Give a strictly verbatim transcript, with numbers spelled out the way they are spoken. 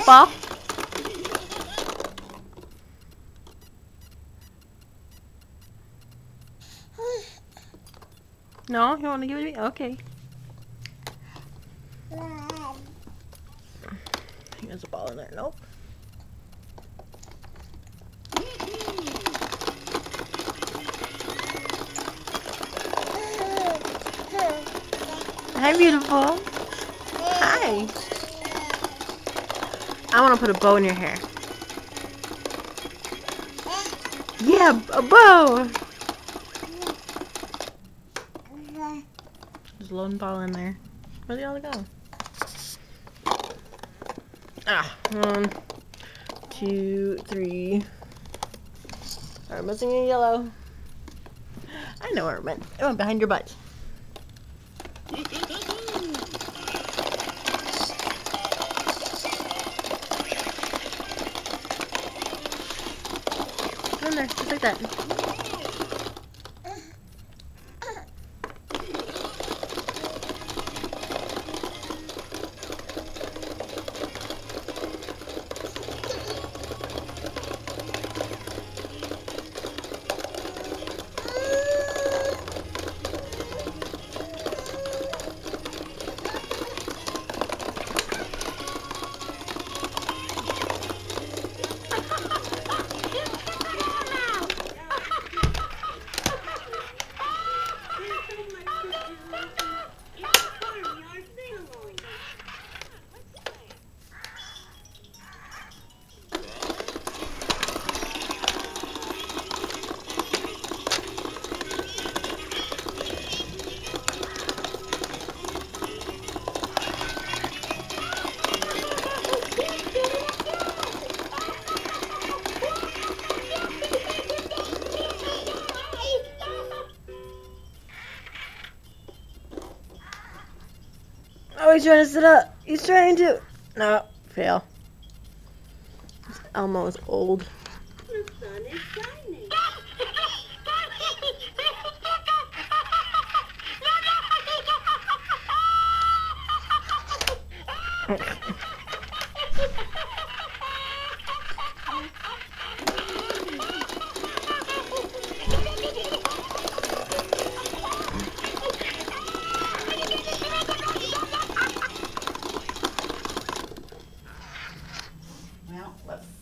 Ball? No, you want to give it to me? Okay. There's a ball in there. Nope. Hi, beautiful. Hi. I want to put a bow in your hair. Yeah, a bow. There's a lone ball in there. Where'd they all go? Ah, one, two, three. All right, missing a yellow. I know where it went. It went behind your butt. Go in there, just like that. Oh, he's trying to sit up. He's trying to. No, fail. Elmo is old. The sun is shining. Well, let's